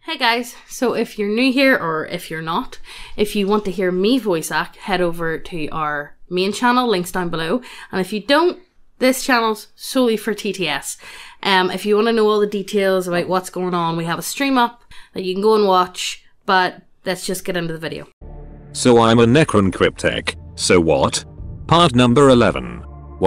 Hey guys, so if you're new here or if you're not, if you want to hear me voice act, head over to our main channel, links down below. And if you don't, this channel's solely for TTS. If you want to know all the details about what's going on, we have a stream up that you can go and watch, but let's just get into the video. So I'm a Necron Cryptek, so what? Part number 11.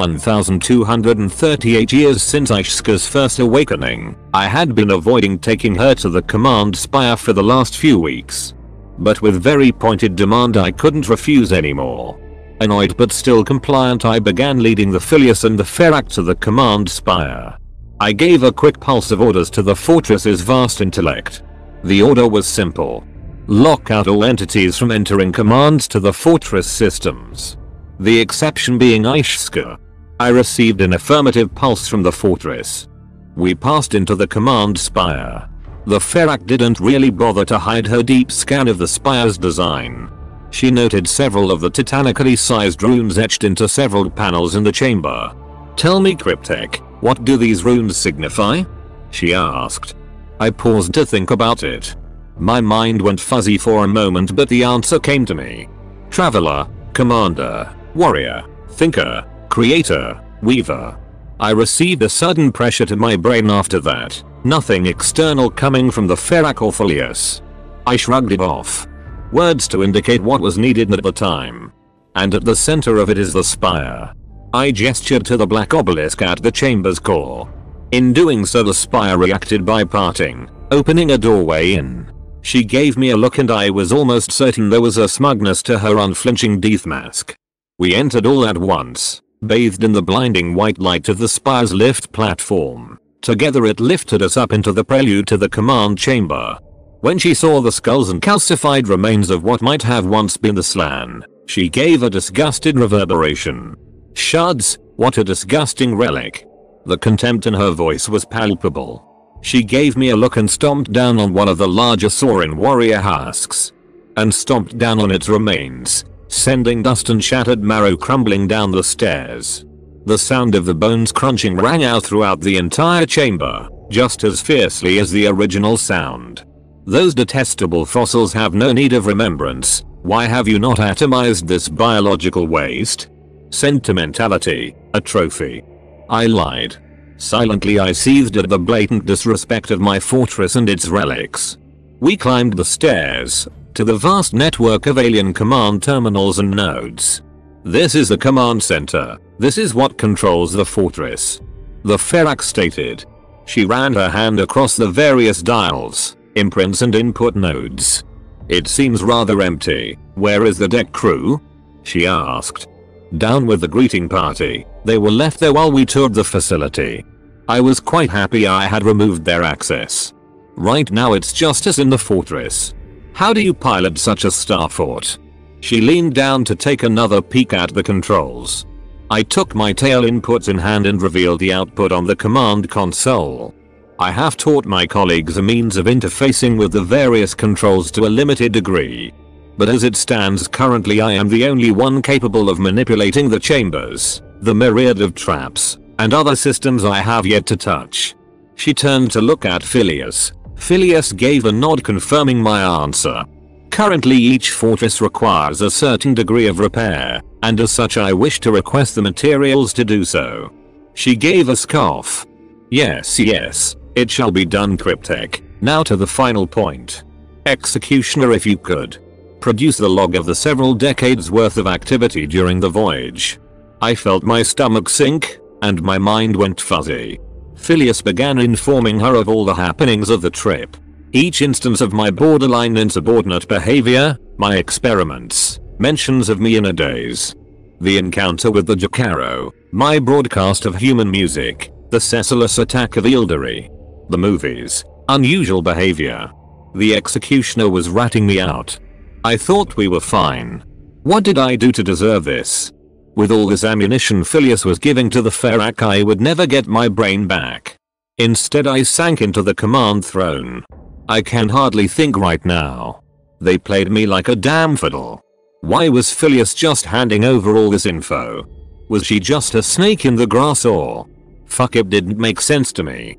1238 years since Ishka's first awakening. I had been avoiding taking her to the command spire for the last few weeks. But with very pointed demand I couldn't refuse anymore. Annoyed but still compliant, I began leading the Phileas and the Ferak to the command spire. I gave a quick pulse of orders to the fortress's vast intellect. The order was simple. Lock out all entities from entering commands to the fortress systems. The exception being Ishka. I received an affirmative pulse from the fortress. We passed into the command spire. The Ferak didn't really bother to hide her deep scan of the spire's design. She noted several of the titanically sized runes etched into several panels in the chamber. "Tell me, Cryptek, what do these runes signify?" she asked. I paused to think about it. My mind went fuzzy for a moment, but the answer came to me. Traveler, Commander, Warrior, Thinker, Creator, Weaver. I received a sudden pressure to my brain after that, nothing external coming from the Ferak or Phileas. I shrugged it off. Words to indicate what was needed at the time. And at the center of it is the spire. I gestured to the black obelisk at the chamber's core. In doing so, the spire reacted by parting, opening a doorway in. She gave me a look and I was almost certain there was a smugness to her unflinching death mask. We entered all at once, bathed in the blinding white light of the spire's lift platform. Together it lifted us up into the prelude to the command chamber. When she saw the skulls and calcified remains of what might have once been the Slann, she gave a disgusted reverberation. "Shuds, what a disgusting relic." The contempt in her voice was palpable. She gave me a look and stomped down on one of the larger Saurin warrior husks. And stomped down on its remains, sending dust and shattered marrow crumbling down the stairs. The sound of the bones crunching rang out throughout the entire chamber, just as fiercely as the original sound. "Those detestable fossils have no need of remembrance. Why have you not atomized this biological waste? Sentimentality, a trophy." I lied. Silently I seethed at the blatant disrespect of my fortress and its relics. We climbed the stairs to the vast network of alien command terminals and nodes. "This is the command center. This is what controls the fortress," the Ferak stated. She ran her hand across the various dials, imprints and input nodes. "It seems rather empty. Where is the deck crew?" she asked. "Down with the greeting party. They were left there while we toured the facility." I was quite happy I had removed their access. "Right now it's just us in the fortress. How do you pilot such a star fort?" She leaned down to take another peek at the controls. I took my tail inputs in hand and revealed the output on the command console. I have taught my colleagues a means of interfacing with the various controls to a limited degree. But as it stands currently, I am the only one capable of manipulating the chambers, the myriad of traps, and other systems I have yet to touch. She turned to look at Phileas. Phileas gave a nod confirming my answer. Currently each fortress requires a certain degree of repair, and as such I wish to request the materials to do so. She gave a scoff. Yes, it shall be done, Cryptek. Now to the final point. Executioner, if you could produce the log of the several decades worth of activity during the voyage. I felt my stomach sink, and my mind went fuzzy. Phileas began informing her of all the happenings of the trip. Each instance of my borderline insubordinate behavior, my experiments, mentions of me in a daze. The encounter with the Jakaro, my broadcast of human music, the Cecilus attack of Eildari. The movies, unusual behavior. The executioner was ratting me out. I thought we were fine. What did I do to deserve this? With all this ammunition Phileas was giving to the Ferak, I would never get my brain back. Instead I sank into the command throne. I can hardly think right now. They played me like a damn fiddle. Why was Phileas just handing over all this info? Was she just a snake in the grass or? Fuck, it didn't make sense to me.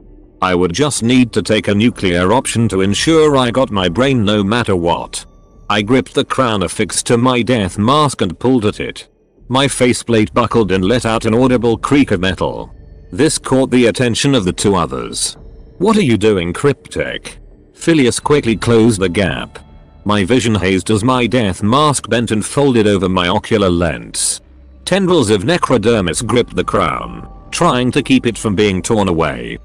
I would just need to take a nuclear option to ensure I got my brain no matter what. I gripped the crown affixed to my death mask and pulled at it. My faceplate buckled and let out an audible creak of metal. This caught the attention of the two others. "What are you doing, Cryptek?" Phileas quickly closed the gap. My vision hazed as my death mask bent and folded over my ocular lens. Tendrils of necrodermis gripped the crown, trying to keep it from being torn away.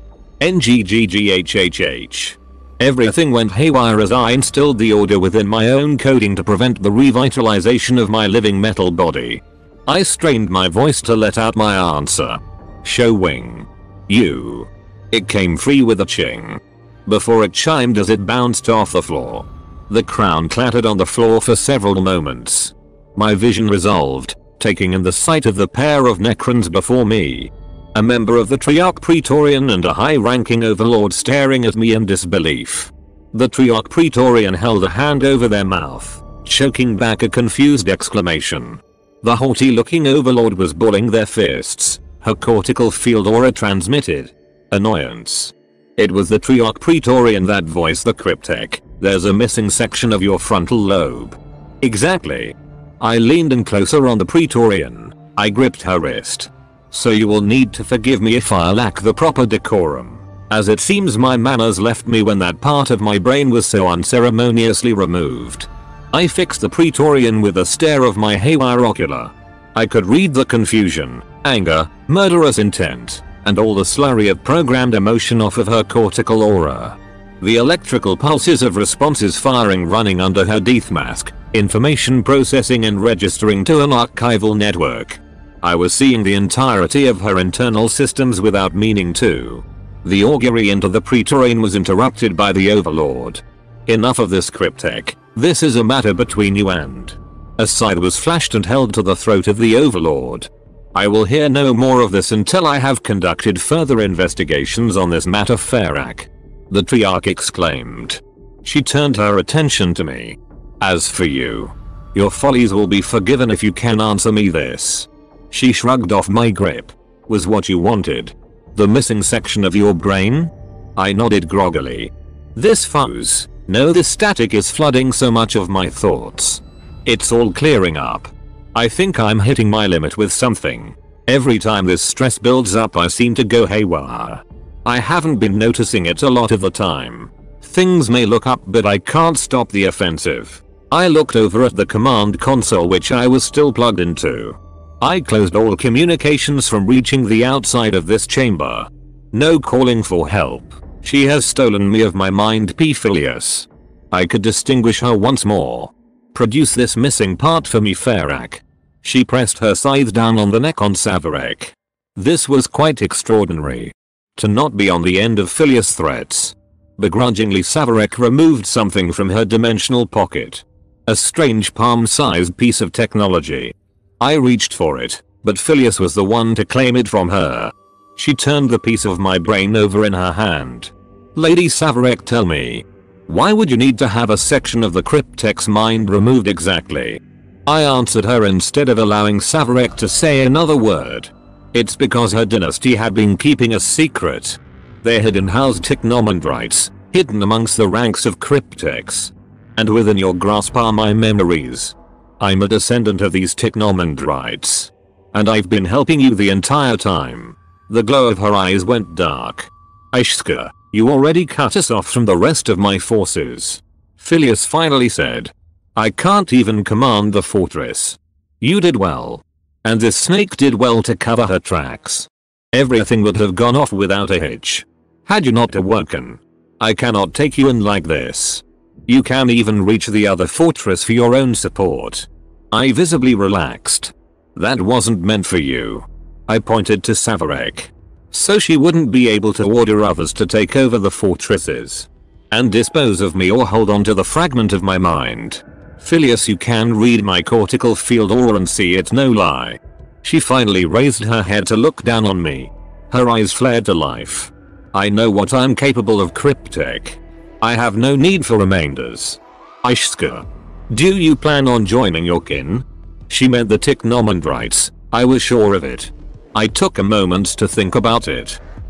NGGGHHH. Everything went haywire as I instilled the order within my own coding to prevent the revitalization of my living metal body. I strained my voice to let out my answer. "Show wing. You." It came free with a ching. Before it chimed as it bounced off the floor. The crown clattered on the floor for several moments. My vision resolved, taking in the sight of the pair of Necrons before me. A member of the Triarch Praetorian and a high-ranking overlord staring at me in disbelief. The Triarch Praetorian held a hand over their mouth, choking back a confused exclamation. The haughty-looking overlord was balling their fists. Her cortical field aura transmitted annoyance. It was the Triarch Praetorian that voiced the Cryptek. "There's a missing section of your frontal lobe." "Exactly." I leaned in closer on the Praetorian. I gripped her wrist. "So you will need to forgive me if I lack the proper decorum, as it seems my manners left me when that part of my brain was so unceremoniously removed." I fixed the Praetorian with a stare of my haywire ocular. I could read the confusion, anger, murderous intent, and all the slurry of programmed emotion off of her cortical aura. The electrical pulses of responses firing running under her death mask, information processing and registering to an archival network. I was seeing the entirety of her internal systems without meaning to. The augury into the Praetorian was interrupted by the Overlord. "Enough of this, Cryptek. This is a matter between you and." A scythe was flashed and held to the throat of the Overlord. "I will hear no more of this until I have conducted further investigations on this matter, Ferak," the Triarch exclaimed. She turned her attention to me. "As for you, your follies will be forgiven if you can answer me this." She shrugged off my grip. "Was what you wanted the missing section of your brain?" I nodded groggily. "This fuzz. No, this static is flooding so much of my thoughts. It's all clearing up. I think I'm hitting my limit with something. Every time this stress builds up I seem to go haywire. I haven't been noticing it a lot of the time. Things may look up but I can't stop the offensive." I looked over at the command console which I was still plugged into. I closed all communications from reaching the outside of this chamber. No calling for help. She has stolen me of my mind, Phileas. I could distinguish her once more. "Produce this missing part for me, Ferak." She pressed her scythe down on the neck on Savarek. This was quite extraordinary. To not be on the end of Phileas' threats. Begrudgingly, Savarek removed something from her dimensional pocket. A strange palm-sized piece of technology. I reached for it, but Phileas was the one to claim it from her. She turned the piece of my brain over in her hand. "Lady Savarek, tell me, why would you need to have a section of the Cryptek's mind removed exactly?" I answered her instead of allowing Savarek to say another word. "It's because her dynasty had been keeping a secret. They had in-housed technomandrites, hidden amongst the ranks of Crypteks. And within your grasp are my memories. I'm a descendant of these technomandrites. And I've been helping you the entire time." The glow of her eyes went dark. "Ishka, you already cut us off from the rest of my forces," Phileas finally said. "I can't even command the fortress. You did well. And this snake did well to cover her tracks. Everything would have gone off without a hitch. Had you not awoken. I cannot take you in like this. You can even reach the other fortress for your own support." I visibly relaxed. "That wasn't meant for you." I pointed to Savarek. "So she wouldn't be able to order others to take over the fortresses and dispose of me or hold on to the fragment of my mind. Phileas, you can read my cortical field aura and see it's no lie." She finally raised her head to look down on me. Her eyes flared to life. "I know what I'm capable of, Cryptek. I have no need for remainders. Ishka, do you plan on joining your kin?" She meant the technomandrites. I was sure of it. I took a moment to think about it.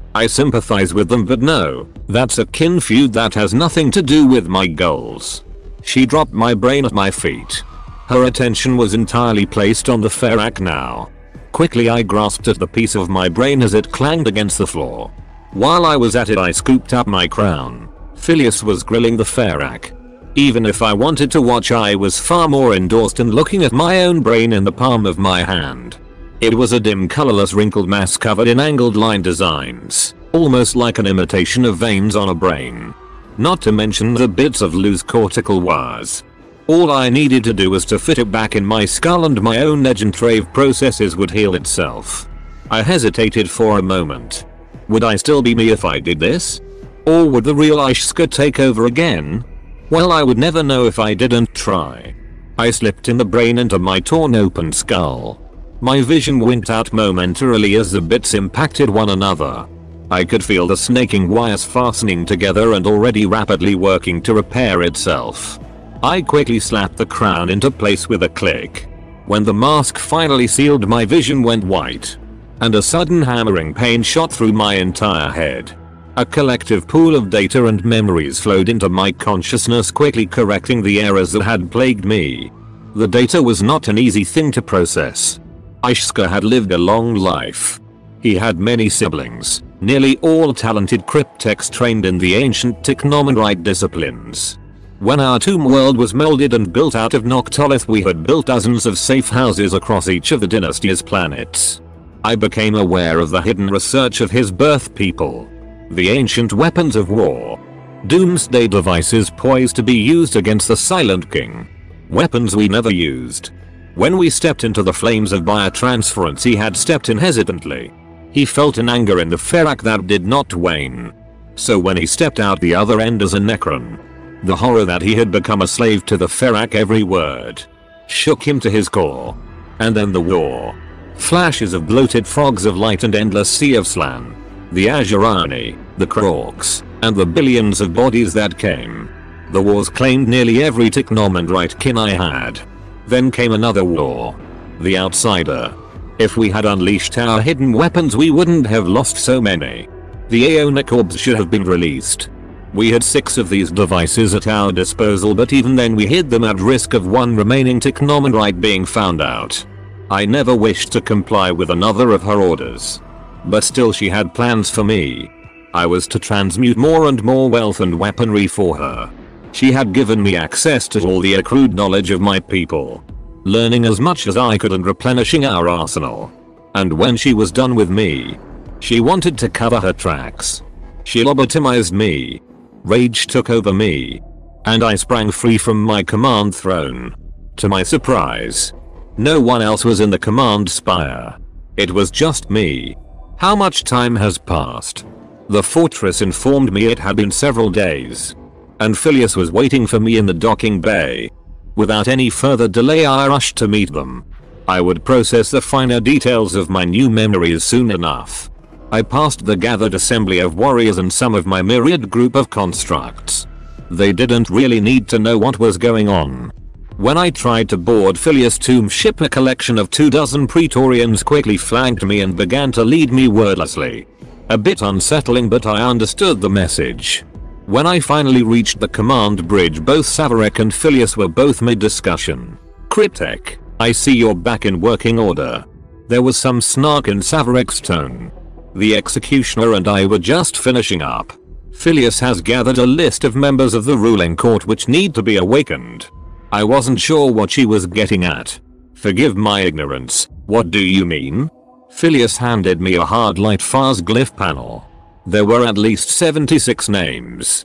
I sympathize with them, but no, that's a kin feud that has nothing to do with my goals. She dropped my brain at my feet. Her attention was entirely placed on the Ferak now. Quickly I grasped at the piece of my brain as it clanged against the floor. While I was at it, I scooped up my crown. Phileas was grilling the Ferak. Even if I wanted to watch, I was far more endorsed in looking at my own brain in the palm of my hand. It was a dim, colorless, wrinkled mass covered in angled line designs, almost like an imitation of veins on a brain. Not to mention the bits of loose cortical wires. All I needed to do was to fit it back in my skull and my own Negentrave processes would heal itself. I hesitated for a moment. Would I still be me if I did this? Or would the real Ishka take over again? Well, I would never know if I didn't try. I slipped in the brain into my torn open skull. My vision winked out momentarily as the bits impacted one another. I could feel the snaking wires fastening together and already rapidly working to repair itself. I quickly slapped the crown into place with a click. When the mask finally sealed, my vision went white. And a sudden hammering pain shot through my entire head. A collective pool of data and memories flowed into my consciousness, quickly correcting the errors that had plagued me. The data was not an easy thing to process. Ishka had lived a long life. He had many siblings, nearly all talented cryptecs trained in the ancient technomanrite disciplines. When our tomb world was melded and built out of Noctolith, we had built dozens of safe houses across each of the dynasty's planets. I became aware of the hidden research of his birth people. The ancient weapons of war. Doomsday devices poised to be used against the Silent King. Weapons we never used. When we stepped into the flames of biotransference, he had stepped in hesitantly. He felt an anger in the Ferak that did not wane. So when he stepped out the other end as a Necron, the horror that he had become a slave to the Ferak, every word, shook him to his core. And then the war. Flashes of bloated frogs of light and endless sea of Slan. The Azurani, the Kroks, and the billions of bodies that came. The wars claimed nearly every technomanrite kin I had. Then came another war. The Outsider. If we had unleashed our hidden weapons, we wouldn't have lost so many. The Aeonic Orbs should have been released. We had 6 of these devices at our disposal, but even then we hid them at risk of one remaining technomanrite being found out. I never wished to comply with another of her orders. But still, she had plans for me. I was to transmute more and more wealth and weaponry for her. She had given me access to all the accrued knowledge of my people. Learning as much as I could and replenishing our arsenal. And when she was done with me, she wanted to cover her tracks. She lobotomized me. Rage took over me. And I sprang free from my command throne. To my surprise, no one else was in the command spire. It was just me. How much time has passed? The fortress informed me it had been several days. And Phileas was waiting for me in the docking bay. Without any further delay, I rushed to meet them. I would process the finer details of my new memories soon enough. I passed the gathered assembly of warriors and some of my myriad group of constructs. They didn't really need to know what was going on. When I tried to board Phileas' tomb ship, a collection of 24 Praetorians quickly flanked me and began to lead me wordlessly. A bit unsettling, but I understood the message. When I finally reached the command bridge, both Savarek and Phileas were both mid-discussion. "Cryptek, I see you're back in working order." There was some snark in Savarek's tone. "The executioner and I were just finishing up. Phileas has gathered a list of members of the ruling court which need to be awakened." I wasn't sure what she was getting at. "Forgive my ignorance, what do you mean?" Phileas handed me a hard light phase glyph panel. There were at least 76 names.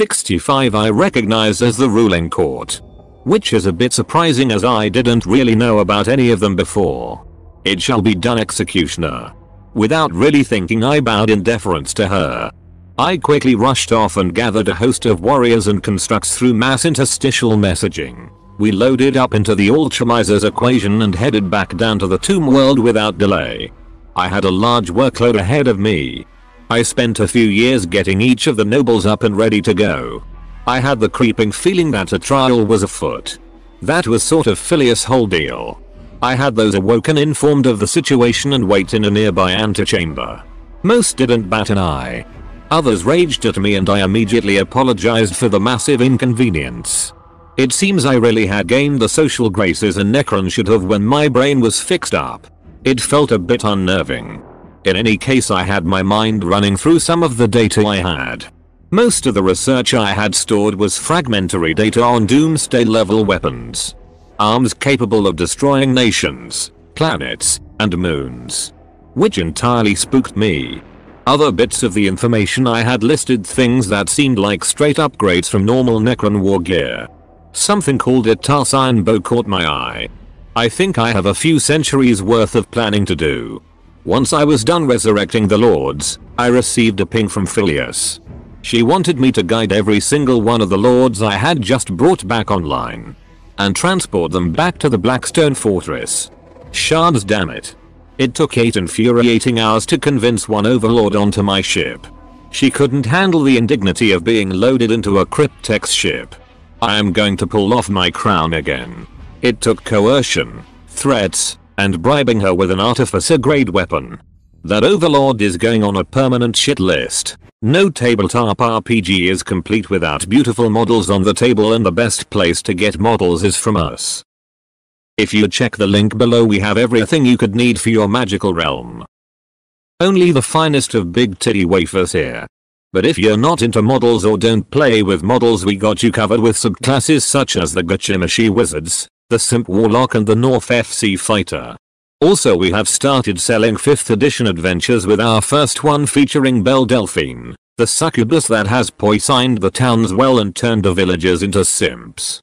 65 I recognized as the ruling court. Which is a bit surprising, as I didn't really know about any of them before. "It shall be done, executioner." Without really thinking, I bowed in deference to her. I quickly rushed off and gathered a host of warriors and constructs through mass interstitial messaging. We loaded up into the Ultramiser's equation and headed back down to the tomb world without delay. I had a large workload ahead of me. I spent a few years getting each of the nobles up and ready to go. I had the creeping feeling that a trial was afoot. That was sort of Phileas' whole deal. I had those awoken informed of the situation and wait in a nearby antechamber. Most didn't bat an eye. Others raged at me and I immediately apologized for the massive inconvenience. It seems I really had gained the social graces a Necron should have when my brain was fixed up. It felt a bit unnerving. In any case, I had my mind running through some of the data I had. Most of the research I had stored was fragmentary data on doomsday level weapons. Arms capable of destroying nations, planets, and moons. Which entirely spooked me. Other bits of the information I had listed things that seemed like straight upgrades from normal Necron war gear. Something called a Tarsian bow caught my eye. I think I have a few centuries worth of planning to do. Once I was done resurrecting the lords, I received a ping from Phileas. She wanted me to guide every single one of the lords I had just brought back online. And transport them back to the Blackstone Fortress. Shards, damn it. It took 8 infuriating hours to convince one overlord onto my ship. She couldn't handle the indignity of being loaded into a Cryptex ship. I am going to pull off my crown again. It took coercion, threats, and bribing her with an artificer grade weapon. That overlord is going on a permanent shit list. No tabletop RPG is complete without beautiful models on the table, and the best place to get models is from us. If you check the link below, we have everything you could need for your magical realm. Only the finest of big titty wafers here. But if you're not into models or don't play with models, we got you covered with subclasses such as the Gachimishi Wizards, the Simp Warlock, and the North FC Fighter. Also, we have started selling 5th edition adventures with our first one featuring Belle Delphine, the succubus that has poisoned the towns well and turned the villagers into simps.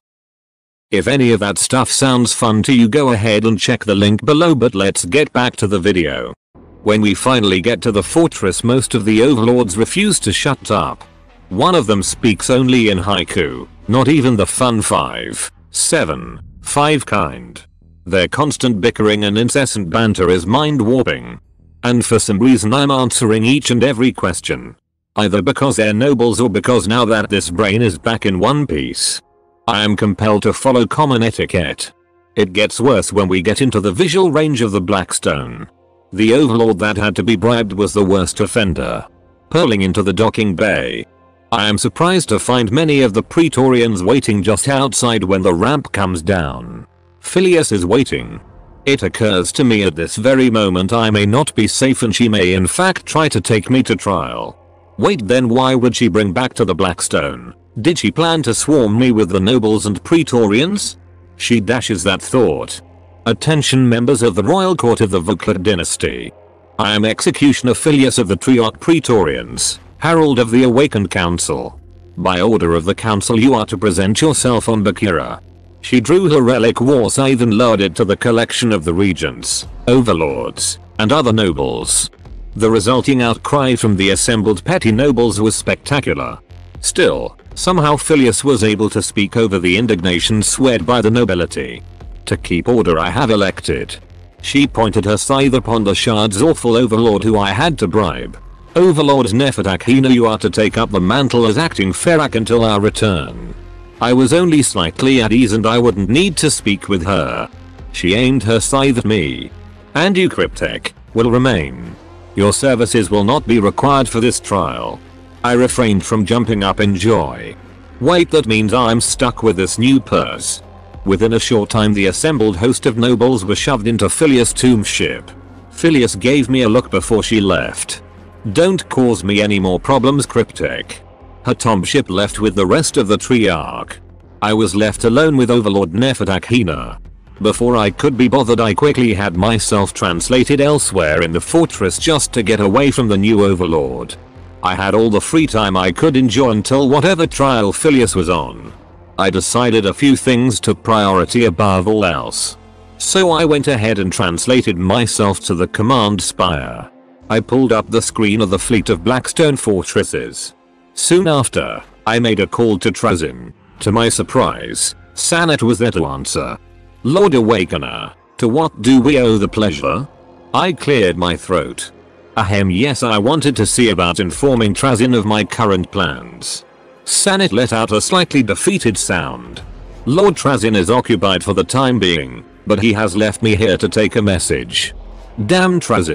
If any of that stuff sounds fun to you, go ahead and check the link below, but let's get back to the video. When we finally get to the fortress, most of the overlords refuse to shut up. One of them speaks only in haiku, not even the fun 5, 7, 5 kind. Their constant bickering and incessant banter is mind-warping. And for some reason I'm answering each and every question. Either because they're nobles or because now that this brain is back in one piece, I am compelled to follow common etiquette. It gets worse when we get into the visual range of the Blackstone. The overlord that had to be bribed was the worst offender. Purling into the docking bay. I am surprised to find many of the Praetorians waiting just outside when the ramp comes down. Phileas is waiting. It occurs to me at this very moment I may not be safe and she may in fact try to take me to trial. Wait, then why would she bring back to the Blackstone? Did she plan to swarm me with the nobles and Praetorians? She dashes that thought. Attention, members of the royal court of the Vuklet dynasty. I am Executioner Phileas of the Triarch Praetorians, Herald of the Awakened Council. By order of the council, you are to present yourself on Bakira. She drew her relic war scythe and lowered it to the collection of the regents, overlords, and other nobles. The resulting outcry from the assembled petty nobles was spectacular. Still, somehow Phileas was able to speak over the indignation swayed by the nobility. To keep order, I have elected. She pointed her scythe upon the Shard's awful overlord who I had to bribe. Overlord Nefertak Hina, you are to take up the mantle as acting Ferak until our return. I was only slightly at ease and I wouldn't need to speak with her. She aimed her scythe at me. And you, Cryptek, will remain. Your services will not be required for this trial. I refrained from jumping up in joy. Wait, that means I'm stuck with this new purse. Within a short time the assembled host of nobles were shoved into Phileas' tomb ship. Phileas gave me a look before she left. Don't cause me any more problems, Cryptek. Her tomb ship left with the rest of the Triarch. I was left alone with Overlord Nefertak Hina. Before I could be bothered, I quickly had myself translated elsewhere in the fortress just to get away from the new overlord. I had all the free time I could enjoy until whatever trial Phileas was on. I decided a few things took priority above all else. So I went ahead and translated myself to the command spire. I pulled up the screen of the fleet of Blackstone fortresses. Soon after, I made a call to Trazyn. To my surprise, Sanet was there to answer. Lord Awakener, to what do we owe the pleasure? I cleared my throat. Ahem, yes, I wanted to see about informing Trazyn of my current plans. Sanet let out a slightly defeated sound. Lord Trazyn is occupied for the time being, but he has left me here to take a message. Damn Trazyn.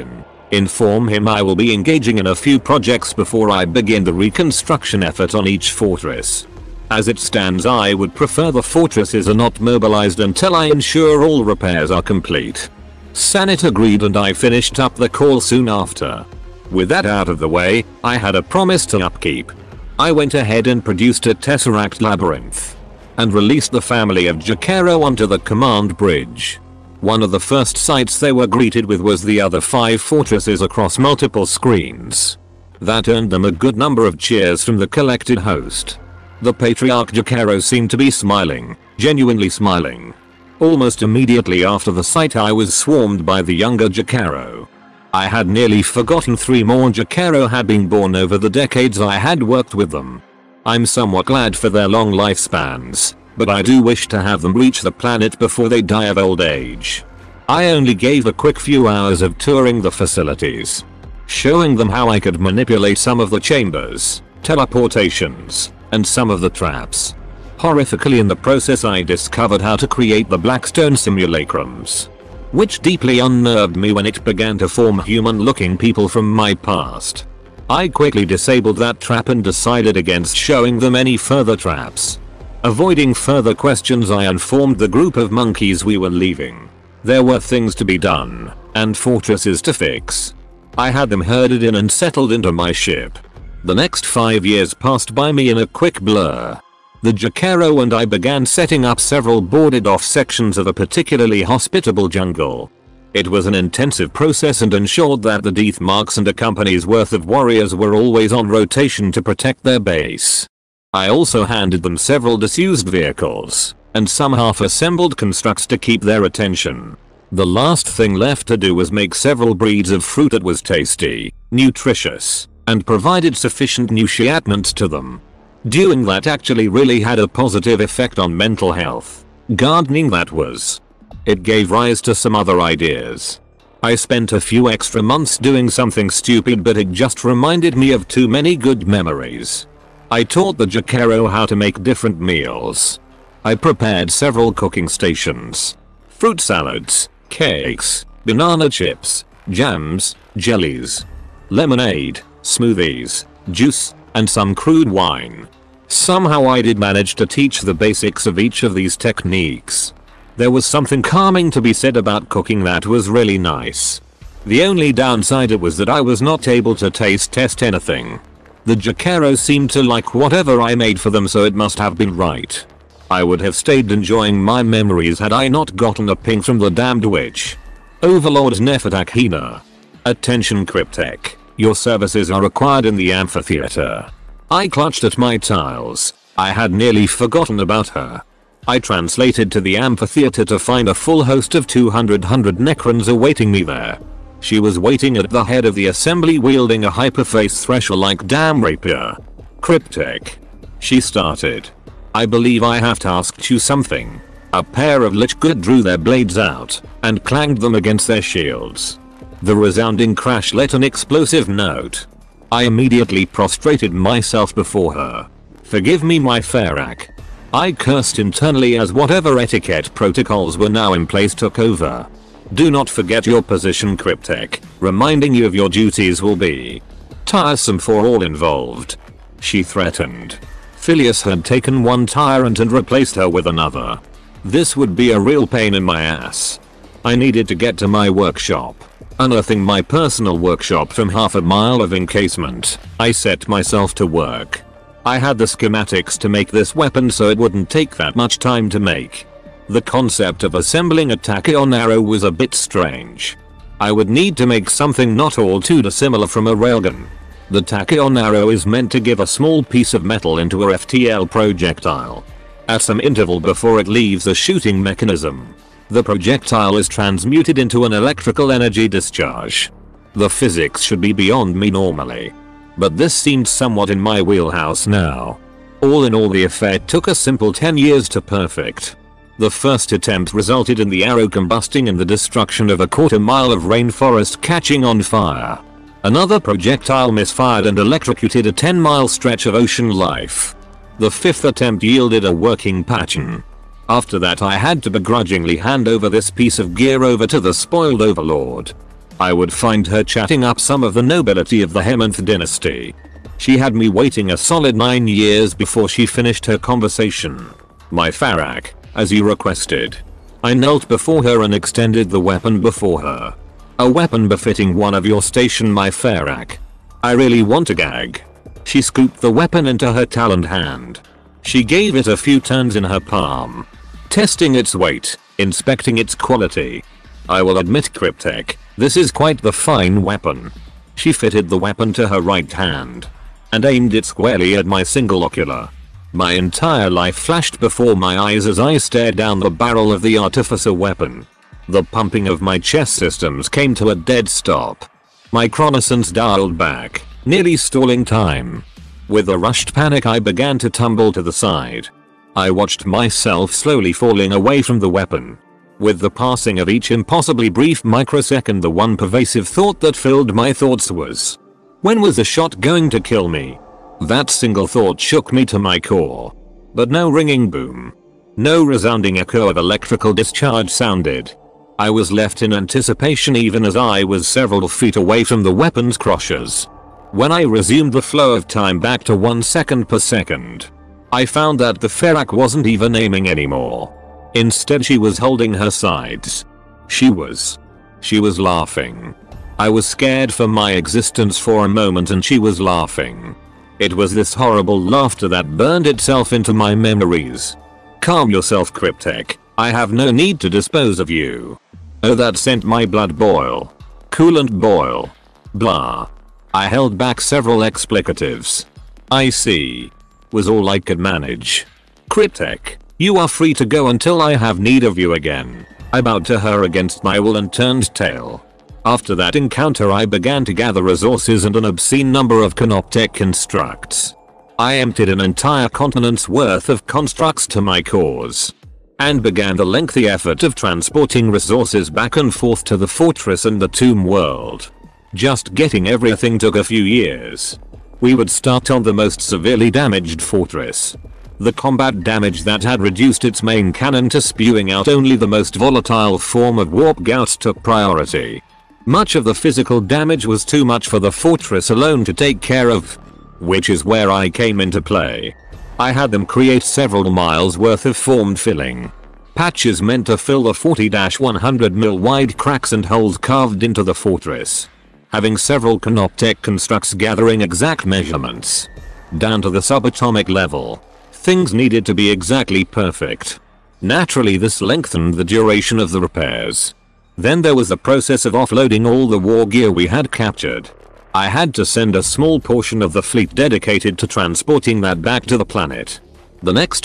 Inform him I will be engaging in a few projects before I begin the reconstruction effort on each fortress. As it stands, I would prefer the fortresses are not mobilized until I ensure all repairs are complete. Sanit agreed and I finished up the call soon after. With that out of the way, I had a promise to upkeep. I went ahead and produced a Tesseract Labyrinth and released the family of Jakaro onto the command bridge. One of the first sights they were greeted with was the other 5 fortresses across multiple screens. That earned them a good number of cheers from the collected host. The Patriarch Jakaro seemed to be smiling, genuinely smiling. Almost immediately after the sight I was swarmed by the younger Jakaro. I had nearly forgotten 3 more Jakaro had been born over the decades I had worked with them. I'm somewhat glad for their long lifespans, but I do wish to have them reach the planet before they die of old age. I only gave a quick few hours of touring the facilities, showing them how I could manipulate some of the chambers, teleportations, and some of the traps. Horrifically in the process I discovered how to create the Blackstone simulacrums, which deeply unnerved me when it began to form human-looking people from my past. I quickly disabled that trap and decided against showing them any further traps. Avoiding further questions, I informed the group of monkeys we were leaving. There were things to be done, and fortresses to fix. I had them herded in and settled into my ship. The next 5 years passed by me in a quick blur. The Jakaro and I began setting up several boarded off sections of a particularly hospitable jungle. It was an intensive process and ensured that the Deathmarks and a company's worth of warriors were always on rotation to protect their base. I also handed them several disused vehicles and some half-assembled constructs to keep their attention. The last thing left to do was make several breeds of fruit that was tasty, nutritious, and provided sufficient nutriment to them. Doing that actually really had a positive effect on mental health. Gardening, that was. It gave rise to some other ideas. I spent a few extra months doing something stupid, but it just reminded me of too many good memories. I taught the Jakaro how to make different meals. I prepared several cooking stations. Fruit salads, cakes, banana chips, jams, jellies, lemonade, smoothies, juice, and some crude wine. Somehow I did manage to teach the basics of each of these techniques. There was something calming to be said about cooking that was really nice. The only downside was that I was not able to taste test anything. The Jakaro seemed to like whatever I made for them, so it must have been right. I would have stayed enjoying my memories had I not gotten a ping from the damned witch. Overlord Nefertak Hina. Attention Cryptek. Your services are required in the amphitheater. I clutched at my tiles. I had nearly forgotten about her. I translated to the amphitheater to find a full host of 200 Necrons awaiting me there. She was waiting at the head of the assembly wielding a hyperface thresher-like damn rapier. Cryptek. She started. I believe I have tasked you something. A pair of Lich Good drew their blades out and clanged them against their shields. The resounding crash let an explosive note. I immediately prostrated myself before her. Forgive me, my Ferak. I cursed internally as whatever etiquette protocols were now in place took over. Do not forget your position, Cryptek. Reminding you of your duties will be tiresome for all involved. She threatened. Phileas had taken one tyrant and replaced her with another. This would be a real pain in my ass. I needed to get to my workshop. Unearthing my personal workshop from half a mile of encasement, I set myself to work. I had the schematics to make this weapon, so it wouldn't take that much time to make. The concept of assembling a tachyon arrow was a bit strange. I would need to make something not all too dissimilar from a railgun. The tachyon arrow is meant to give a small piece of metal into a FTL projectile. At some interval before it leaves the shooting mechanism, the projectile is transmuted into an electrical energy discharge. The physics should be beyond me normally, but this seemed somewhat in my wheelhouse now. All in all, the affair took a simple 10 years to perfect. The first attempt resulted in the arrow combusting and the destruction of a quarter-mile of rainforest catching on fire. Another projectile misfired and electrocuted a 10-mile stretch of ocean life. The fifth attempt yielded a working pattern. After that, I had to begrudgingly hand over this piece of gear over to the spoiled overlord. I would find her chatting up some of the nobility of the Hemant dynasty. She had me waiting a solid 9 years before she finished her conversation. My Farak, as you requested. I knelt before her and extended the weapon before her. A weapon befitting one of your station, my Farak. I really want to gag. She scooped the weapon into her taloned hand. She gave it a few turns in her palm, testing its weight, inspecting its quality. I will admit, Cryptek, this is quite the fine weapon. She fitted the weapon to her right hand and aimed it squarely at my single ocular. My entire life flashed before my eyes as I stared down the barrel of the artificer weapon. The pumping of my chest systems came to a dead stop. My chronosense dialed back, nearly stalling time. With a rushed panic, I began to tumble to the side. I watched myself slowly falling away from the weapon. With the passing of each impossibly brief microsecond, the one pervasive thought that filled my thoughts was, when was the shot going to kill me? That single thought shook me to my core. But no ringing boom. No resounding echo of electrical discharge sounded. I was left in anticipation even as I was several feet away from the weapon's crotches. When I resumed the flow of time back to 1 second per second, I found that the Farak wasn't even aiming anymore. Instead, she was holding her sides. She was laughing. I was scared for my existence for a moment, and she was laughing. It was this horrible laughter that burned itself into my memories. Calm yourself, Cryptek. I have no need to dispose of you. Oh, that sent my blood boil. Coolant boil. Blah. I held back several explicatives. I see. Was all I could manage. Cryptek, you are free to go until I have need of you again. I bowed to her against my will and turned tail. After that encounter, I began to gather resources and an obscene number of Canoptek constructs. I emptied an entire continent's worth of constructs to my cause, and began the lengthy effort of transporting resources back and forth to the fortress and the tomb world. Just getting everything took a few years. We would start on the most severely damaged fortress. The combat damage that had reduced its main cannon to spewing out only the most volatile form of warp gouts took priority. Much of the physical damage was too much for the fortress alone to take care of, which is where I came into play. I had them create several miles worth of formed filling patches meant to fill the 40-100 mil wide cracks and holes carved into the fortress. Having several Canoptek constructs gathering exact measurements, down to the subatomic level, things needed to be exactly perfect. Naturally, this lengthened the duration of the repairs. Then there was the process of offloading all the war gear we had captured. I had to send a small portion of the fleet dedicated to transporting that back to the planet. The next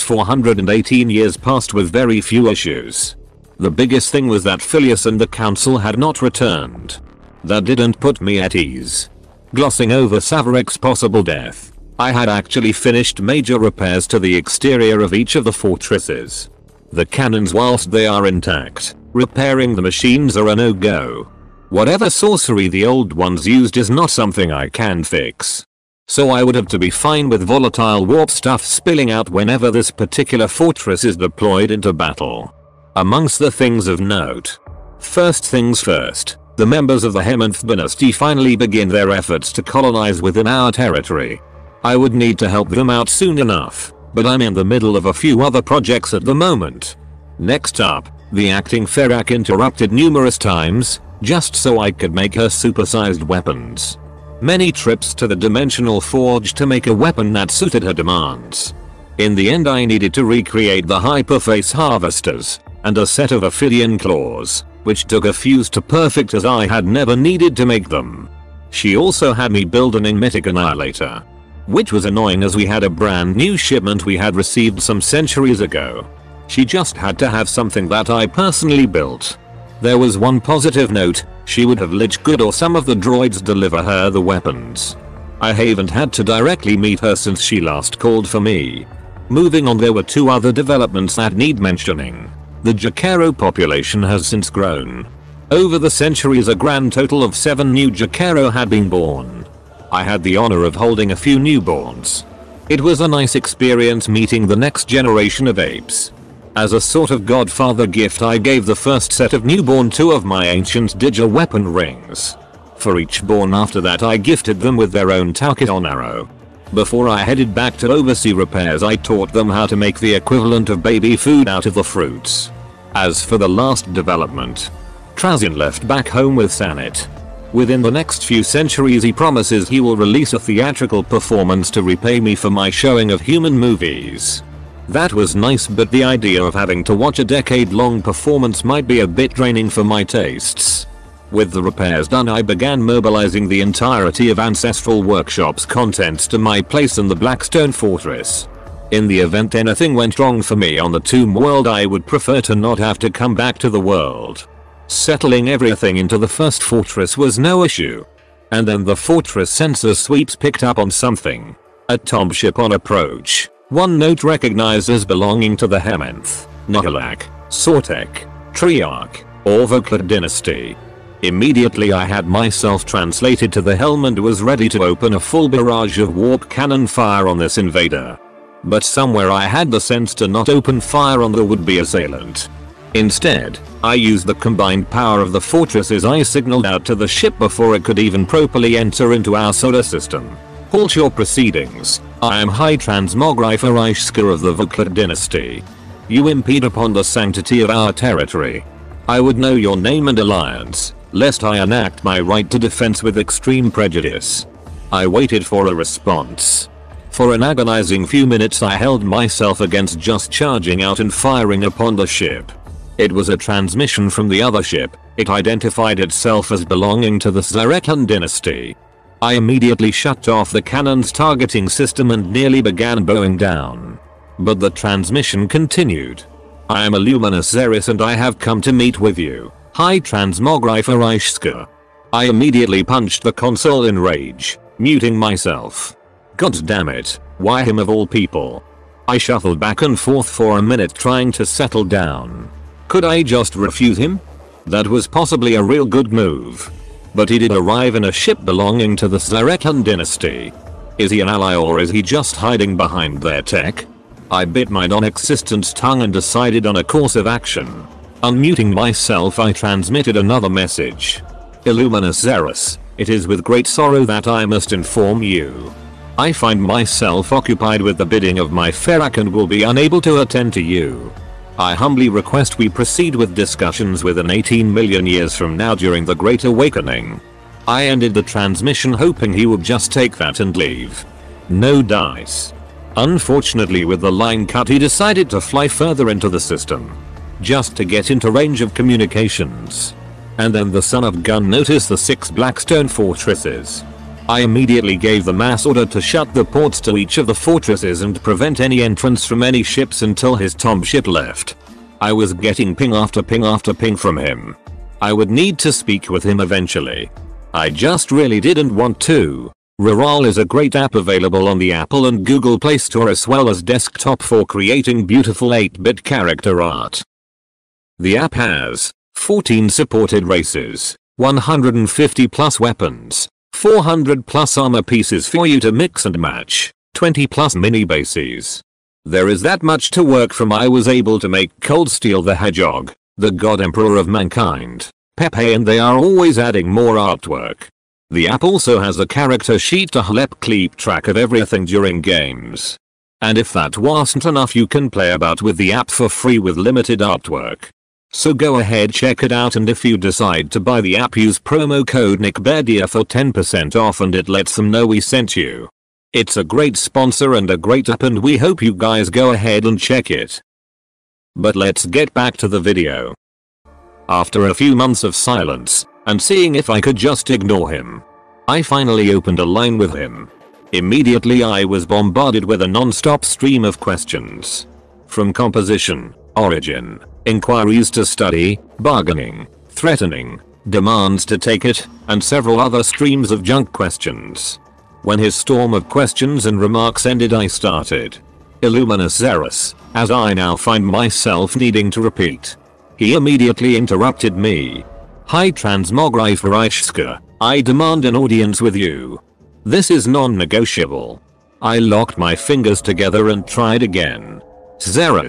418 years passed with very few issues. The biggest thing was that Phileas and the council had not returned. That didn't put me at ease. Glossing over Savarek's possible death, I had actually finished major repairs to the exterior of each of the fortresses. The cannons, whilst they are intact, repairing the machines are a no-go. Whatever sorcery the old ones used is not something I can fix. So I would have to be fine with volatile warp stuff spilling out whenever this particular fortress is deployed into battle. Amongst the things of note, first things first, the members of the Hemant dynasty finally begin their efforts to colonize within our territory. I would need to help them out soon enough, but I'm in the middle of a few other projects at the moment. Next up, the acting Farak interrupted numerous times, just so I could make her supersized weapons. Many trips to the Dimensional Forge to make a weapon that suited her demands. In the end, I needed to recreate the Hyperface Harvesters and a set of Ophidian Claws, which took a fuse to perfect as I had never needed to make them. She also had me build an Enigmatic Annihilator, which was annoying as we had a brand new shipment we had received some centuries ago. She just had to have something that I personally built. There was one positive note: she would have Lich Good or some of the droids deliver her the weapons. I haven't had to directly meet her since she last called for me. Moving on, there were two other developments that need mentioning. The Jakaro population has since grown. Over the centuries, a grand total of 7 new Jakaro had been born. I had the honor of holding a few newborns. It was a nice experience meeting the next generation of apes. As a sort of godfather gift, I gave the first set of newborn 2 of my ancient Digi weapon rings. For each born after that I gifted them with their own Taukion arrow. Before I headed back to oversee repairs, I taught them how to make the equivalent of baby food out of the fruits. As for the last development, Trazian left back home with Sanit. Within the next few centuries he promises he will release a theatrical performance to repay me for my showing of human movies. That was nice, but the idea of having to watch a decade-long performance might be a bit draining for my tastes. With the repairs done, I began mobilizing the entirety of Ancestral Workshop's contents to my place in the Blackstone Fortress. In the event anything went wrong for me on the Tomb World, I would prefer to not have to come back to the world. Settling everything into the first fortress was no issue. And then the fortress sensor sweeps picked up on something. A tomb ship on approach. One note recognized as belonging to the Hementh, Nihilak, Sortek, Triarch, or Vokla dynasty. Immediately I had myself translated to the helm and was ready to open a full barrage of warp cannon fire on this invader. But somewhere I had the sense to not open fire on the would-be assailant. Instead, I used the combined power of the fortresses I signaled out to the ship before it could even properly enter into our solar system. Halt your proceedings. I am High Transmogrifer Ishska of the Vokla dynasty. You impede upon the sanctity of our territory. I would know your name and alliance, lest I enact my right to defense with extreme prejudice. I waited for a response. For an agonizing few minutes I held myself against just charging out and firing upon the ship. It was a transmission from the other ship. It identified itself as belonging to the Zaretan dynasty. I immediately shut off the cannon's targeting system and nearly began bowing down. But the transmission continued. I am Illuminus Xeris and I have come to meet with you, High Transmogrifer Ishska. I immediately punched the console in rage, muting myself. God damn it, why him of all people? I shuffled back and forth for a minute trying to settle down. Could I just refuse him? That was possibly a real good move. But he did arrive in a ship belonging to the Zaretan dynasty. Is he an ally or is he just hiding behind their tech? I bit my non-existent tongue and decided on a course of action. Unmuting myself, I transmitted another message. Illuminus Xeris, it is with great sorrow that I must inform you. I find myself occupied with the bidding of my Ferak and will be unable to attend to you. I humbly request we proceed with discussions within 18 million years from now during the Great Awakening. I ended the transmission hoping he would just take that and leave. No dice. Unfortunately, with the line cut, he decided to fly further into the system. Just to get into range of communications. And then the son of gun noticed the 6 Blackstone fortresses. I immediately gave the mass order to shut the ports to each of the fortresses and prevent any entrance from any ships until his tomb ship left. I was getting ping after ping after ping from him. I would need to speak with him eventually. I just really didn't want to. Rural is a great app available on the Apple and Google Play Store as well as desktop for creating beautiful 8-bit character art. The app has 14 supported races, 150 plus weapons, 400 plus armor pieces for you to mix and match, 20 plus mini bases. There is that much to work from. I was able to make Cold Steel the Hedgehog, the God Emperor of Mankind, Pepe, and they are always adding more artwork. The app also has a character sheet to help keep track of everything during games. And if that wasn't enough, you can play about with the app for free with limited artwork. So go ahead, check it out, and if you decide to buy the app, use promo code NickBeardia for 10% off and it lets them know we sent you. It's a great sponsor and a great app and we hope you guys go ahead and check it. But let's get back to the video. After a few months of silence, and seeing if I could just ignore him, I finally opened a line with him. Immediately I was bombarded with a non-stop stream of questions. From composition, origin, inquiries to study, bargaining, threatening, demands to take it, and several other streams of junk questions. When his storm of questions and remarks ended, I started. Illuminus Xeris, as I now find myself needing to repeat. He immediately interrupted me. High Transmogrifer Ishska, I demand an audience with you. This is non-negotiable. I locked my fingers together and tried again. Xeris,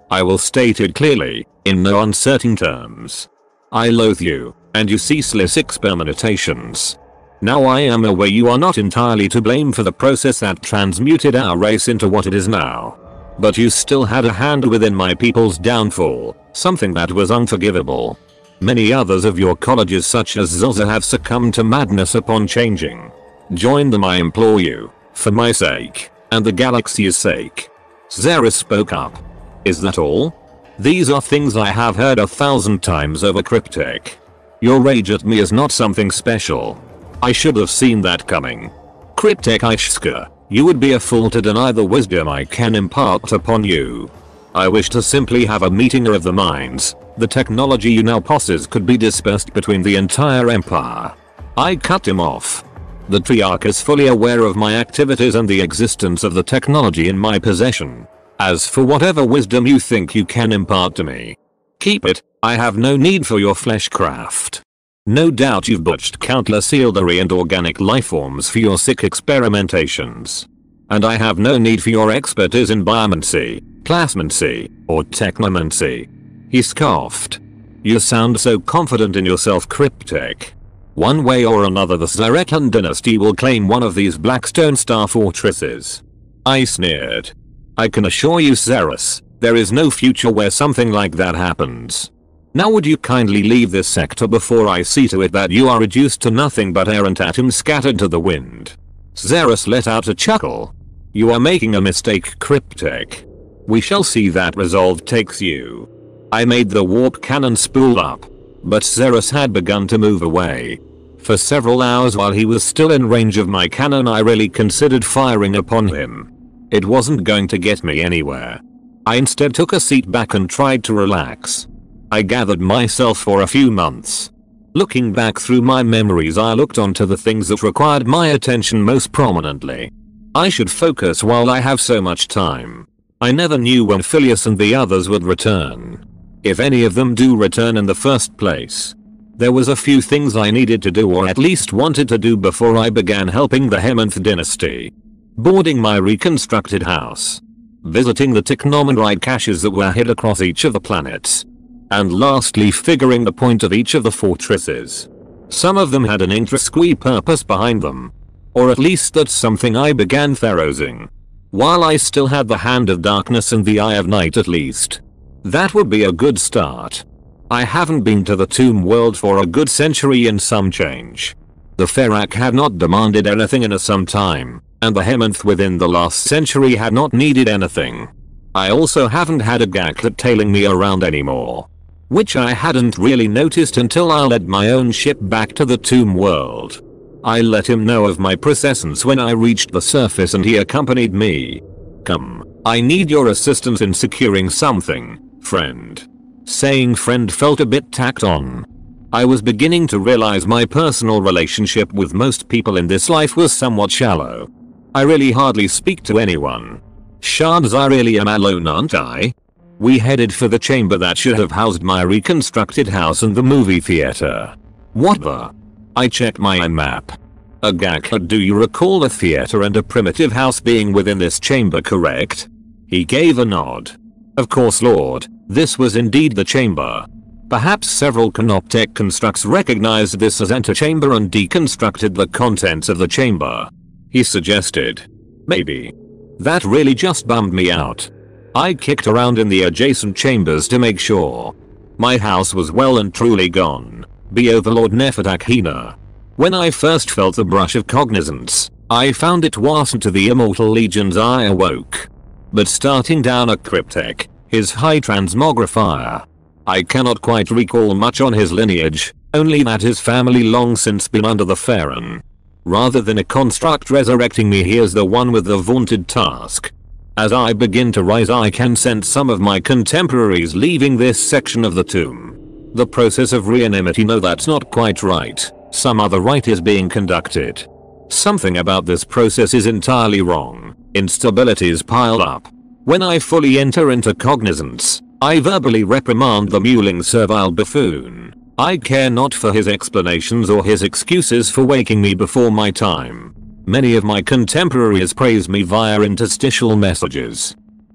I will state it clearly, in no uncertain terms. I loathe you, and your ceaseless experimentations. Now I am aware you are not entirely to blame for the process that transmuted our race into what it is now. But you still had a hand within my people's downfall, something that was unforgivable. Many others of your colleges such as Zoza have succumbed to madness upon changing. Join them I implore you, for my sake, and the galaxy's sake. Xeris spoke up. Is that all? These are things I have heard 1,000 times over Cryptek. Your rage at me is not something special. I should have seen that coming. Cryptek Ishka, you would be a fool to deny the wisdom I can impart upon you. I wish to simply have a meeting of the minds. The technology you now possess could be dispersed between the entire empire. I cut him off. The Triarch is fully aware of my activities and the existence of the technology in my possession. As for whatever wisdom you think you can impart to me, keep it. I have no need for your fleshcraft. No doubt you've butchered countless Eldari and organic lifeforms for your sick experimentations. And I have no need for your expertise in biomancy, plasmancy, or technomancy. He scoffed. You sound so confident in yourself, Cryptek. One way or another the Zaretan dynasty will claim one of these Blackstone Star fortresses. I sneered. I can assure you, Xeris, there is no future where something like that happens. Now would you kindly leave this sector before I see to it that you are reduced to nothing but errant atoms scattered to the wind. Xeris let out a chuckle. You are making a mistake, Cryptek. We shall see that resolve takes you. I made the warp cannon spool up, but Xeris had begun to move away. For several hours while he was still in range of my cannon I really considered firing upon him. It wasn't going to get me anywhere. I instead took a seat back and tried to relax. I gathered myself for a few months. Looking back through my memories I looked onto the things that required my attention most prominently. I should focus while I have so much time. I never knew when Phileas and the others would return. If any of them do return in the first place. There was a few things I needed to do or at least wanted to do before I began helping the Hemonth dynasty. Boarding my reconstructed house. Visiting the Technomanride caches that were hid across each of the planets. And lastly figuring the point of each of the fortresses. Some of them had an intrasque purpose behind them. Or at least that's something I began theorizing. While I still had the Hand of Darkness and the Eye of Night at least. That would be a good start. I haven't been to the Tomb World for a good century and some change. The Ferak had not demanded anything in some time, and the Hemonth within the last century had not needed anything. I also haven't had a Gaklet tailing me around anymore. Which I hadn't really noticed until I led my own ship back to the Tomb World. I let him know of my presence when I reached the surface and he accompanied me. Come, I need your assistance in securing something, friend. Saying friend felt a bit tacked on. I was beginning to realize my personal relationship with most people in this life was somewhat shallow. I really hardly speak to anyone. Shards, I really am alone, aren't I? We headed for the chamber that should have housed my reconstructed house and the movie theater. What the? I checked my map. Agakla, do you recall a theater and a primitive house being within this chamber, correct? He gave a nod. Of course, Lord, this was indeed the chamber. Perhaps several Canoptech constructs recognized this as antechamber and deconstructed the contents of the chamber. He suggested. Maybe. That really just bummed me out. I kicked around in the adjacent chambers to make sure. My house was well and truly gone. Be Overlord Nefertak Hina. When I first felt the brush of cognizance, I found it wasn't to the Immortal Legions I awoke. But starting down a Cryptek, his high transmogrifier. I cannot quite recall much on his lineage, only that his family long since been under the Farron. Rather than a construct resurrecting me, here's the one with the vaunted task. As I begin to rise I can sense some of my contemporaries leaving this section of the tomb. The process of reanimity, no, that's not quite right. Some other rite is being conducted. Something about this process is entirely wrong. Instabilities pile up. When I fully enter into cognizance, I verbally reprimand the mewling servile buffoon. I care not for his explanations or his excuses for waking me before my time. Many of my contemporaries praise me via interstitial messages.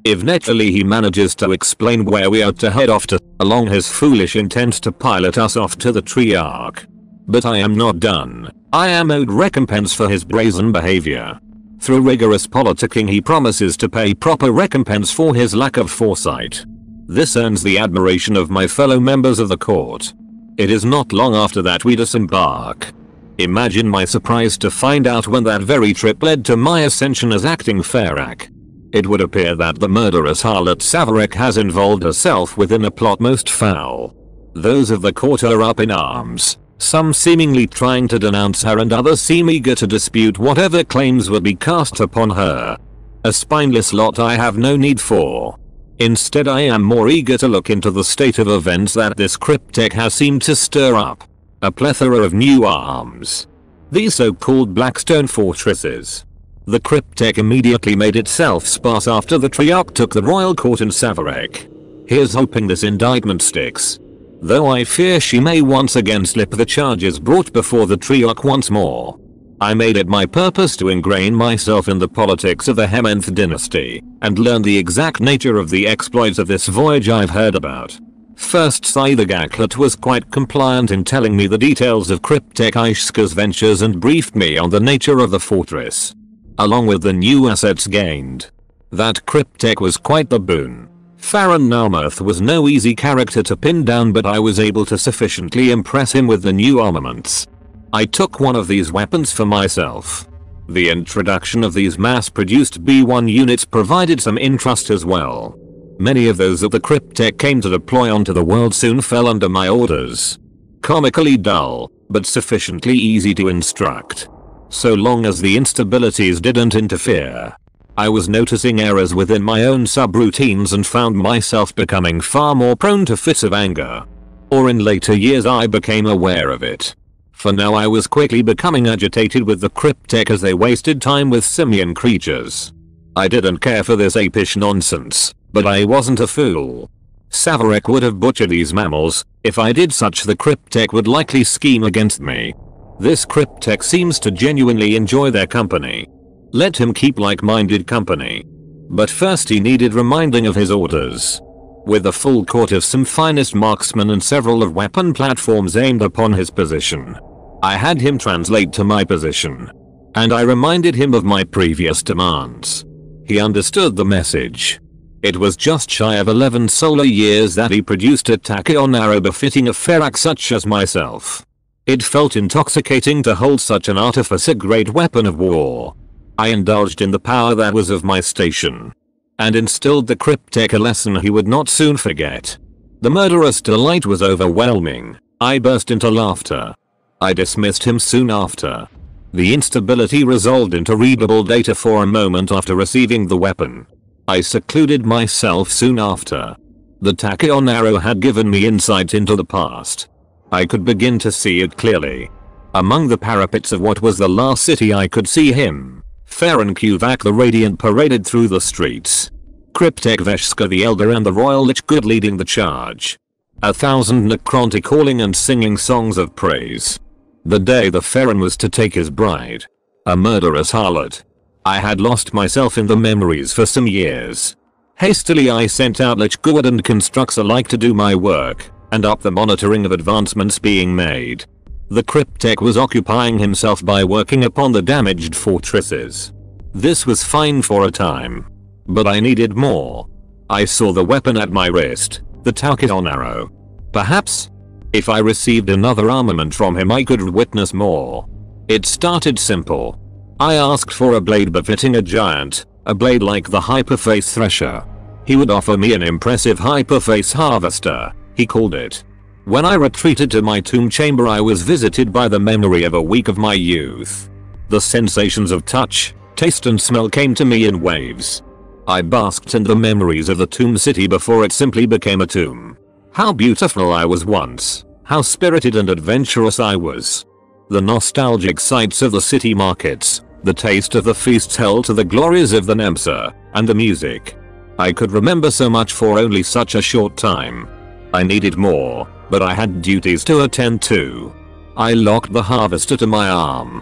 Eventually he manages to explain where we are to head off to, along his foolish intent to pilot us off to the Triarch. But I am not done. I am owed recompense for his brazen behavior. Through rigorous politicking he promises to pay proper recompense for his lack of foresight. This earns the admiration of my fellow members of the court. It is not long after that we disembark. Imagine my surprise to find out when that very trip led to my ascension as acting Ferak. It would appear that the murderous harlot Savarek has involved herself within a plot most foul. Those of the court are up in arms, some seemingly trying to denounce her and others seem eager to dispute whatever claims would be cast upon her. A spineless lot I have no need for. Instead I am more eager to look into the state of events that this cryptek has seemed to stir up. A plethora of new arms. These so-called Blackstone fortresses. The cryptek immediately made itself sparse after the Triarch took the royal court in Savarek. Here's hoping this indictment sticks. Though I fear she may once again slip the charges brought before the Triarch once more. I made it my purpose to ingrain myself in the politics of the Hementh dynasty, and learn the exact nature of the exploits of this voyage I've heard about. First Saidagaklet was quite compliant in telling me the details of Cryptek Ishka's ventures and briefed me on the nature of the fortress, along with the new assets gained. That cryptek was quite the boon. Farron Narmerth was no easy character to pin down, but I was able to sufficiently impress him with the new armaments. I took one of these weapons for myself. The introduction of these mass-produced B1 units provided some interest as well. Many of those that the cryptek came to deploy onto the world soon fell under my orders. Comically dull, but sufficiently easy to instruct. So long as the instabilities didn't interfere. I was noticing errors within my own subroutines and found myself becoming far more prone to fits of anger. Or in later years I became aware of it. For now I was quickly becoming agitated with the cryptek as they wasted time with simian creatures. I didn't care for this apish nonsense, but I wasn't a fool. Savarek would have butchered these mammals. If I did such, the cryptek would likely scheme against me. This cryptek seems to genuinely enjoy their company. Let him keep like-minded company. But first he needed reminding of his orders. With a full court of some finest marksmen and several of weapon platforms aimed upon his position, I had him translate to my position. And I reminded him of my previous demands. He understood the message. It was just shy of 11 solar years that he produced a tachyon arrow befitting a Ferak such as myself. It felt intoxicating to hold such an artificer-grade weapon of war. I indulged in the power that was of my station, and instilled the cryptek a lesson he would not soon forget. The murderous delight was overwhelming. I burst into laughter. I dismissed him soon after. The instability resolved into readable data for a moment after receiving the weapon. I secluded myself soon after. The tachyon arrow had given me insight into the past. I could begin to see it clearly. Among the parapets of what was the last city I could see him. Farron Kuvak the Radiant paraded through the streets. Cryptek Veshka the Elder and the Royal Lich Good leading the charge. 1,000 Necronti calling and singing songs of praise. The day the Farron was to take his bride. A murderous harlot. I had lost myself in the memories for some years. Hastily I sent out Lich Good and Constructs alike to do my work, and up the monitoring of advancements being made. The cryptek was occupying himself by working upon the damaged fortresses. This was fine for a time. But I needed more. I saw the weapon at my wrist, the tachyon arrow. Perhaps, if I received another armament from him I could witness more. It started simple. I asked for a blade befitting a giant, a blade like the Hyperface Thresher. He would offer me an impressive Hyperface Harvester, he called it. When I retreated to my tomb chamber I was visited by the memory of a week of my youth. The sensations of touch, taste and smell came to me in waves. I basked in the memories of the tomb city before it simply became a tomb. How beautiful I was once, how spirited and adventurous I was. The nostalgic sights of the city markets, the taste of the feasts held to the glories of the Nemsa, and the music. I could remember so much for only such a short time. I needed more, but I had duties to attend to. I locked the harvester to my arm.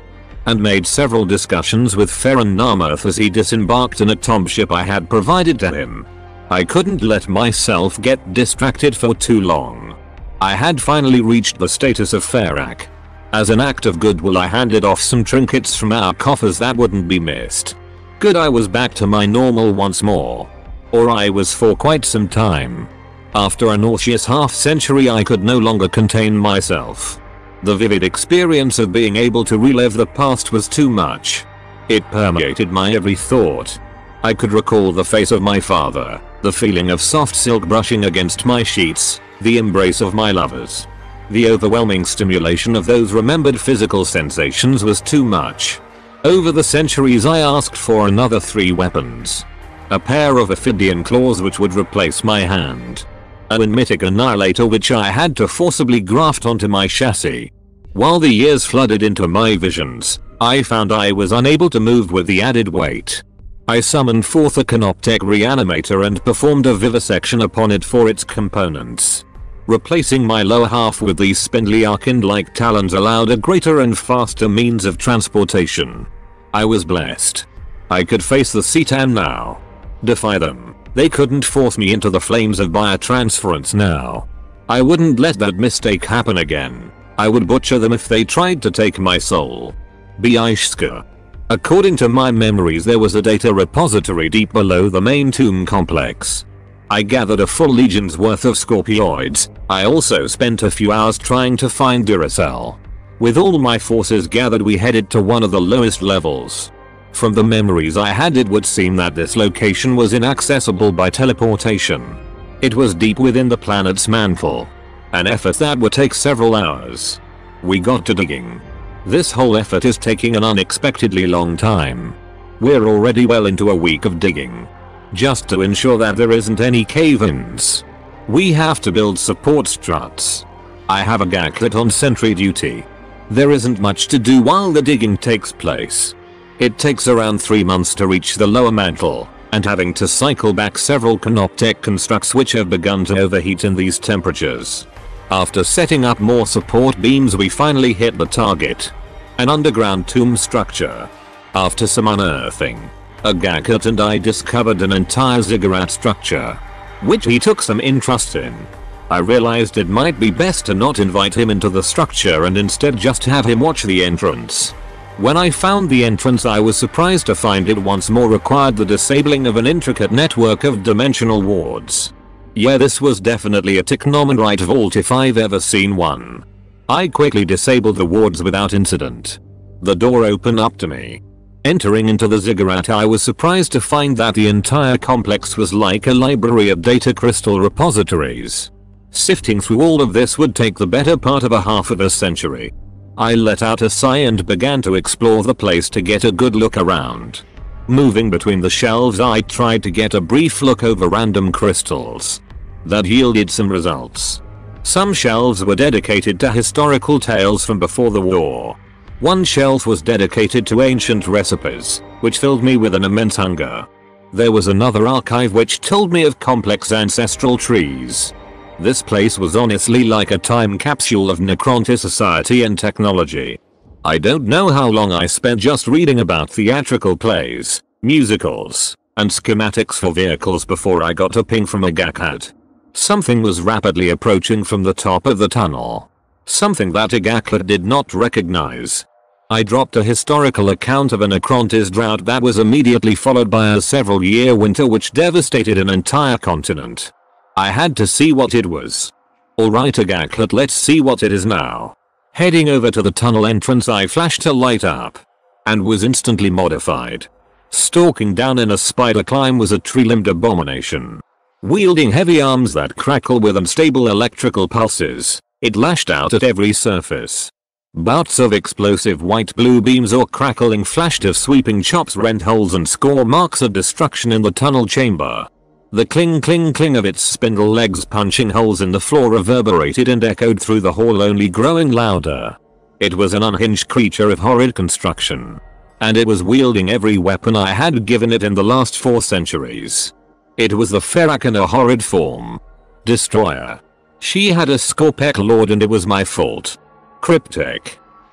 and made several discussions with Ferran Narmerth as he disembarked in a tomb ship I had provided to him. I couldn't let myself get distracted for too long. I had finally reached the status of Ferak. As an act of goodwill, I handed off some trinkets from our coffers that wouldn't be missed. Good, I was back to my normal once more. Or I was for quite some time. After a nauseous half-century, I could no longer contain myself. The vivid experience of being able to relive the past was too much. It permeated my every thought. I could recall the face of my father, the feeling of soft silk brushing against my sheets, the embrace of my lovers. The overwhelming stimulation of those remembered physical sensations was too much. Over the centuries, I asked for another 3 weapons. A pair of Ophidian claws which would replace my hand. A Mythic Annihilator which I had to forcibly graft onto my chassis. While the years flooded into my visions, I found I was unable to move with the added weight. I summoned forth a Canoptech reanimator and performed a vivisection upon it for its components. Replacing my lower half with these spindly Archind-like talons allowed a greater and faster means of transportation. I was blessed. I could face the C'tan now. Defy them. They couldn't force me into the flames of biotransference now. I wouldn't let that mistake happen again. I would butcher them if they tried to take my soul. Biashka. According to my memories, there was a data repository deep below the main tomb complex. I gathered a full legion's worth of Scorpioids. I also spent a few hours trying to find Duracell. With all my forces gathered, we headed to one of the lowest levels. From the memories I had, it would seem that this location was inaccessible by teleportation. It was deep within the planet's mantle. An effort that would take several hours. We got to digging. This whole effort is taking an unexpectedly long time. We're already well into a week of digging. Just to ensure that there isn't any cave-ins. We have to build support struts. I have a Gaklet on sentry duty. There isn't much to do while the digging takes place. It takes around 3 months to reach the lower mantle, and having to cycle back several Canoptech constructs which have begun to overheat in these temperatures. After setting up more support beams, we finally hit the target. An underground tomb structure. After some unearthing, Agakut and I discovered an entire ziggurat structure, which he took some interest in. I realized it might be best to not invite him into the structure and instead just have him watch the entrance. When I found the entrance, I was surprised to find it once more required the disabling of an intricate network of dimensional wards. Yeah, this was definitely a Technomanrite vault if I've ever seen one. I quickly disabled the wards without incident. The door opened up to me. Entering into the ziggurat, I was surprised to find that the entire complex was like a library of data crystal repositories. Sifting through all of this would take the better part of a half of a century. I let out a sigh and began to explore the place to get a good look around. Moving between the shelves, I tried to get a brief look over random crystals. That yielded some results. Some shelves were dedicated to historical tales from before the war. One shelf was dedicated to ancient recipes, which filled me with an immense hunger. There was another archive which told me of complex ancestral trees. This place was honestly like a time capsule of Necrontis society and technology. I don't know how long I spent just reading about theatrical plays, musicals, and schematics for vehicles before I got a ping from Agakut. Something was rapidly approaching from the top of the tunnel. Something that Agakut did not recognize. I dropped a historical account of a Necrontis drought that was immediately followed by a several-year winter which devastated an entire continent. I had to see what it was. Alright Agakut, let's see what it is now. Heading over to the tunnel entrance, I flashed a light up. And was instantly modified. Stalking down in a spider climb was a tree-limbed abomination. Wielding heavy arms that crackle with unstable electrical pulses, it lashed out at every surface. Bouts of explosive white-blue beams or crackling flashed of sweeping chops rent holes and score marks of destruction in the tunnel chamber. The cling of its spindle legs punching holes in the floor reverberated and echoed through the hall, only growing louder. It was an unhinged creature of horrid construction. And it was wielding every weapon I had given it in the last 4 centuries. It was the Ferak in a horrid form. Destroyer. She had a Scorpec Lord and it was my fault. Cryptic.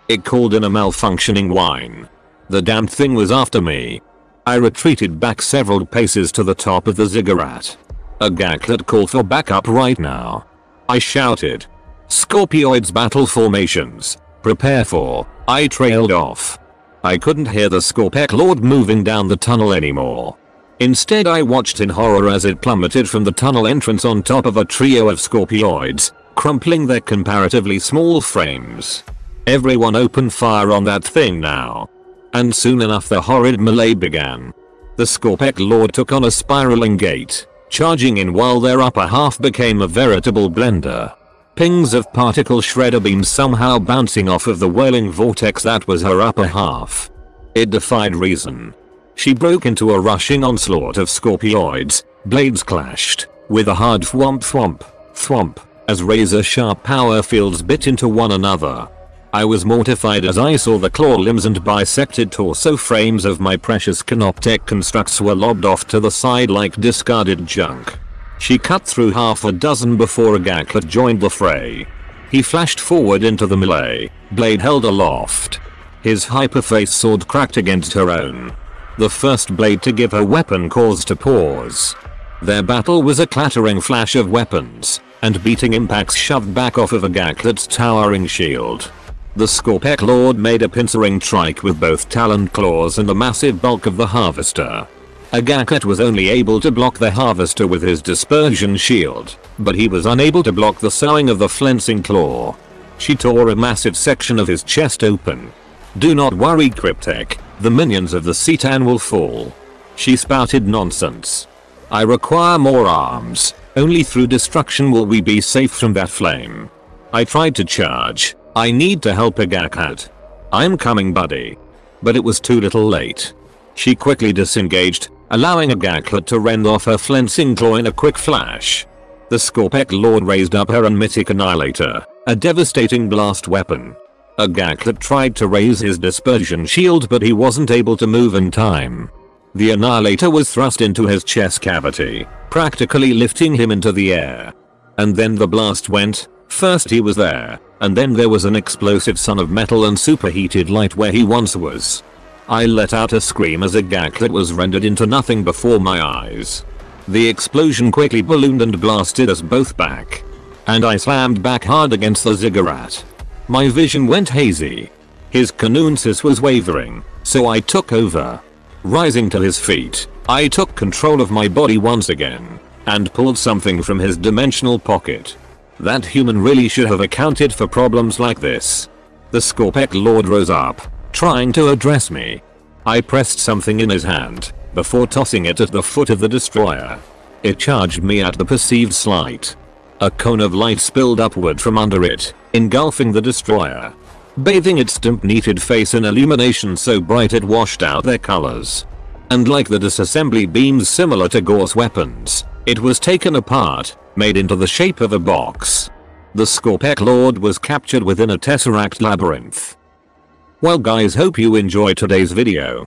It called in a malfunctioning whine. The damned thing was after me. I retreated back several paces to the top of the ziggurat. A Gaklet called for backup right now. I shouted. Scorpioids battle formations. Prepare for. I trailed off. I couldn't hear the Scorpec Lord moving down the tunnel anymore. Instead I watched in horror as it plummeted from the tunnel entrance on top of a trio of Scorpioids, crumpling their comparatively small frames. Everyone opened fire on that thing now. And soon enough the horrid melee began. The Scorpec Lord took on a spiraling gait, charging in while their upper half became a veritable blender. Pings of particle shredder beams somehow bouncing off of the whirling vortex that was her upper half. It defied reason. She broke into a rushing onslaught of Scorpioids, blades clashed, with a hard thwomp thwomp, thwomp, as razor-sharp power fields bit into one another. I was mortified as I saw the claw limbs and bisected torso frames of my precious Canoptech constructs were lobbed off to the side like discarded junk. She cut through half a dozen before a Gaklet joined the fray. He flashed forward into the melee, blade held aloft. His hyperface sword cracked against her own. The first blade to give her weapon caused to pause. Their battle was a clattering flash of weapons, and beating impacts shoved back off of a Gaklet's towering shield. The Scorpec Lord made a pincering trike with both taloned claws and the massive bulk of the Harvester. A Gaklet was only able to block the Harvester with his dispersion shield, but he was unable to block the sowing of the flensing claw. She tore a massive section of his chest open. Do not worry, Cryptek, the minions of the Citan will fall. She spouted nonsense. I require more arms. Only through destruction will we be safe from that flame. I tried to charge. I need to help a Gaklet. I'm coming, buddy. But it was too little late. She quickly disengaged, allowing a Gaklet to rend off her flensing claw in a quick flash. The Scorpec Lord raised up her Unmitic Annihilator, a devastating blast weapon. A Gaklet tried to raise his dispersion shield but he wasn't able to move in time. The Annihilator was thrust into his chest cavity, practically lifting him into the air. And then the blast went. First he was there, and then there was an explosive son of metal and superheated light where he once was. I let out a scream as a Gaklet was rendered into nothing before my eyes. The explosion quickly ballooned and blasted us both back. And I slammed back hard against the ziggurat. My vision went hazy. His Canuensis was wavering, so I took over. Rising to his feet, I took control of my body once again, and pulled something from his dimensional pocket. That human really should have accounted for problems like this. The Scorpec Lord rose up, trying to address me. I pressed something in his hand, before tossing it at the foot of the destroyer. It charged me at the perceived slight. A cone of light spilled upward from under it, engulfing the destroyer, bathing its stamp-knitted face in illumination so bright it washed out their colors. And like the disassembly beams similar to Gor's weapons, it was taken apart, made into the shape of a box. The Scorpec Lord was captured within a Tesseract labyrinth. Well guys, hope you enjoyed today's video.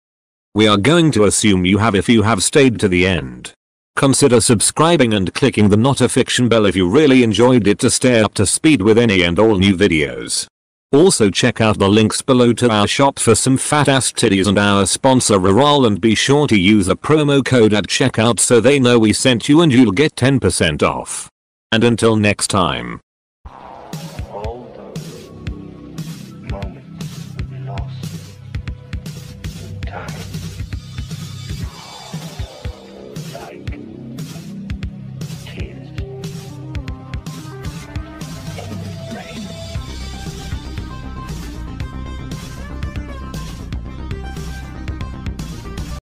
We are going to assume you have if you have stayed to the end. Consider subscribing and clicking the notification bell if you really enjoyed it to stay up to speed with any and all new videos. Also check out the links below to our shop for some fat ass titties and our sponsor Raral, and be sure to use a promo code at checkout so they know we sent you and you'll get 10% off. And until next time.